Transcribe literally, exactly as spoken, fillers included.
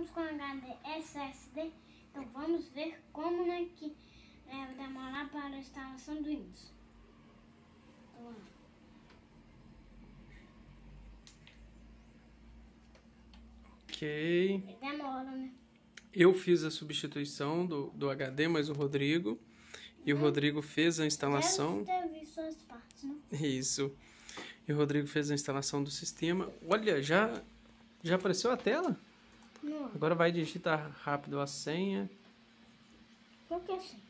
estamos com H D S S D, então vamos ver como, né, que é, vai demorar para a instalação do Windows. Então, vamos lá. Ok. Demora, né? Eu fiz a substituição do, do H D, mas o Rodrigo. E o Rodrigo fez a instalação. Deve ter visto as partes, né? Isso. E o Rodrigo fez a instalação do sistema. Olha, já, já apareceu a tela? Não. Agora vai digitar rápido a senha. Qual que é assim?